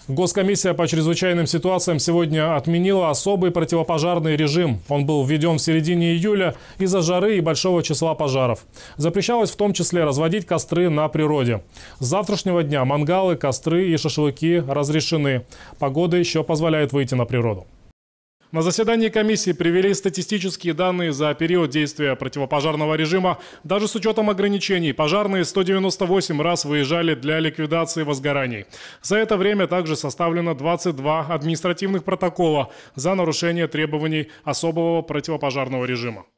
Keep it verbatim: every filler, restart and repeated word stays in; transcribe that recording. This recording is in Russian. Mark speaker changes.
Speaker 1: Госкомиссия по чрезвычайным ситуациям сегодня отменила особый противопожарный режим. Он был введен в середине июля из-за жары и большого числа пожаров. Запрещалось в том числе разводить костры на природе. С завтрашнего дня мангалы, костры и шашлыки разрешены. Погода еще позволяет выйти на природу. На заседании комиссии привели статистические данные за период действия противопожарного режима. Даже с учетом ограничений пожарные сто девяносто восемь раз выезжали для ликвидации возгораний. За это время также составлено двадцать два административных протокола за нарушение требований особого противопожарного режима.